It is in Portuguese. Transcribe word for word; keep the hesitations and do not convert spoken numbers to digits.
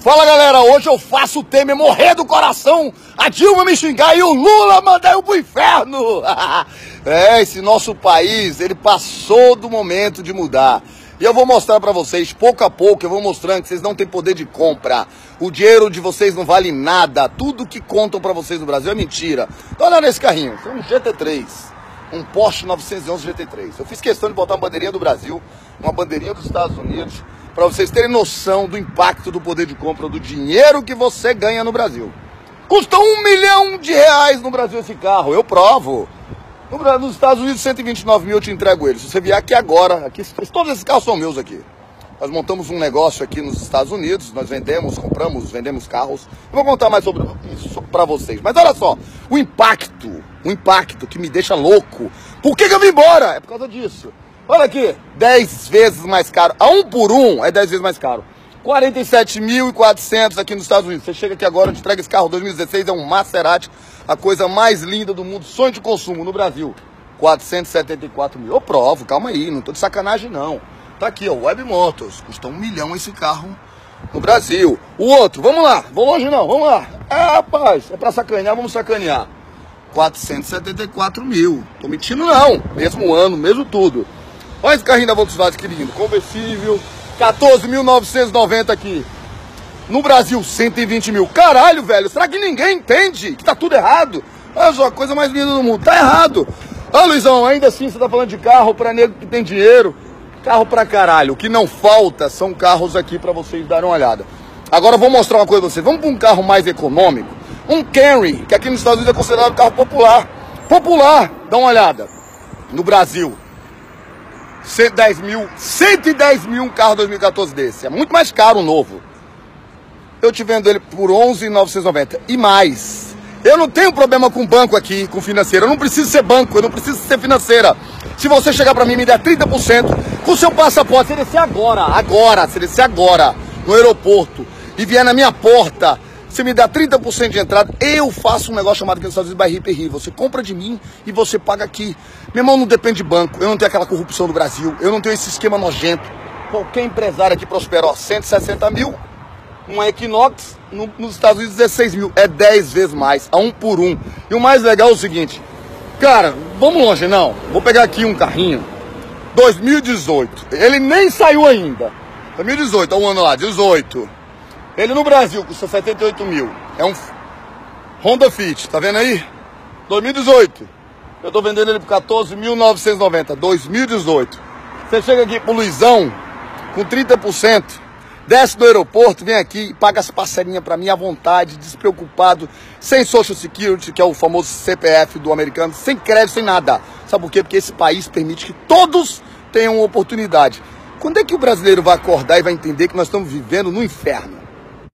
Fala galera, hoje eu faço o Temer morrer do coração, a Dilma me xingar e o Lula mandar eu pro inferno. É, esse nosso país, ele passou do momento de mudar. E eu vou mostrar pra vocês, pouco a pouco, eu vou mostrando que vocês não têm poder de compra. O dinheiro de vocês não vale nada. Tudo que contam pra vocês no Brasil é mentira. Então olha nesse carrinho, é um G T três. Um Porsche novecentos e onze G T três. Eu fiz questão de botar uma bandeirinha do Brasil, uma bandeirinha dos Estados Unidos, para vocês terem noção do impacto do poder de compra, do dinheiro que você ganha no Brasil. Custa um milhão de reais no Brasil esse carro, eu provo. No, nos Estados Unidos, cento e vinte e nove mil, eu te entrego ele. Se você vier aqui agora, aqui, todos esses carros são meus aqui. Nós montamos um negócio aqui nos Estados Unidos, nós vendemos, compramos, vendemos carros. Eu vou contar mais sobre isso para vocês. Mas olha só, o impacto, o impacto que me deixa louco. Por que que eu vim embora? É por causa disso. Olha aqui, dez vezes mais caro. A um por um é dez vezes mais caro. quarenta e sete mil e quatrocentos aqui nos Estados Unidos. Você chega aqui agora, eu te entrega esse carro dois mil e dezesseis, é um Maserati, a coisa mais linda do mundo, sonho de consumo no Brasil. quatrocentos e setenta e quatro mil. Eu provo, calma aí, não tô de sacanagem não. Tá aqui, ó, Web Motors, custa um milhão esse carro no Brasil. O outro, vamos lá, vou longe não, vamos lá. É, rapaz, é pra sacanear, vamos sacanear. quatrocentos e setenta e quatro mil. Tô mentindo não, mesmo ano, mesmo tudo. Olha esse carrinho da Volkswagen, que lindo, conversível, quatorze mil novecentos e noventa aqui. No Brasil, cento e vinte mil. Caralho, velho, será que ninguém entende que tá tudo errado? Olha só, a coisa mais linda do mundo, tá errado. Ah, Luizão, ainda assim você tá falando de carro pra nego que tem dinheiro. Carro pra caralho, o que não falta são carros aqui pra vocês darem uma olhada. Agora eu vou mostrar uma coisa pra vocês, vamos pra um carro mais econômico. Um Camry, que aqui nos Estados Unidos é considerado carro popular. Popular, dá uma olhada. No Brasil, cento e dez mil, cento e dez mil um carro dois mil e quatorze desse. É muito mais caro um novo. Eu te vendo ele por onze mil novecentos e noventa. E mais. Eu não tenho problema com banco aqui, com financeiro. Eu não preciso ser banco, eu não preciso ser financeira. Se você chegar pra mim e me der trinta por cento, com o seu passaporte, se descer agora, agora, se descer agora, no aeroporto, e vier na minha porta, você me dá trinta por cento de entrada, eu faço um negócio chamado aqui nos Estados Unidos by Rip and Ri. Você compra de mim e você paga aqui. Meu irmão, não depende de banco, eu não tenho aquela corrupção do Brasil, eu não tenho esse esquema nojento. Qualquer empresário aqui prosperou, cento e sessenta mil, um Equinox, no, nos Estados Unidos dezesseis mil, é dez vezes mais, a um por um. E o mais legal é o seguinte, cara, vamos longe não, vou pegar aqui um carrinho, dois mil e dezoito, ele nem saiu ainda, dois mil e dezoito, olha o ano lá, dezoito. Ele no Brasil custa setenta e oito mil. É um Honda Fit, tá vendo aí? dois mil e dezoito. Eu tô vendendo ele por quatorze mil novecentos e noventa. dois mil e dezoito. Você chega aqui pro Luizão com trinta por cento, desce do aeroporto, vem aqui e paga as parcelinhas pra mim à vontade, despreocupado, sem Social Security, que é o famoso C P F do americano, sem crédito, sem nada. Sabe por quê? Porque esse país permite que todos tenham oportunidade. Quando é que o brasileiro vai acordar e vai entender que nós estamos vivendo no inferno?